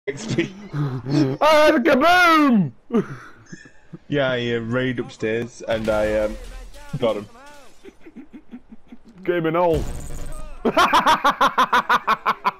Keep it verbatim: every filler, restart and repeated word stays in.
X P. I had a kaboom! Yeah, I uh, raided upstairs and I um, got him. Gaming all.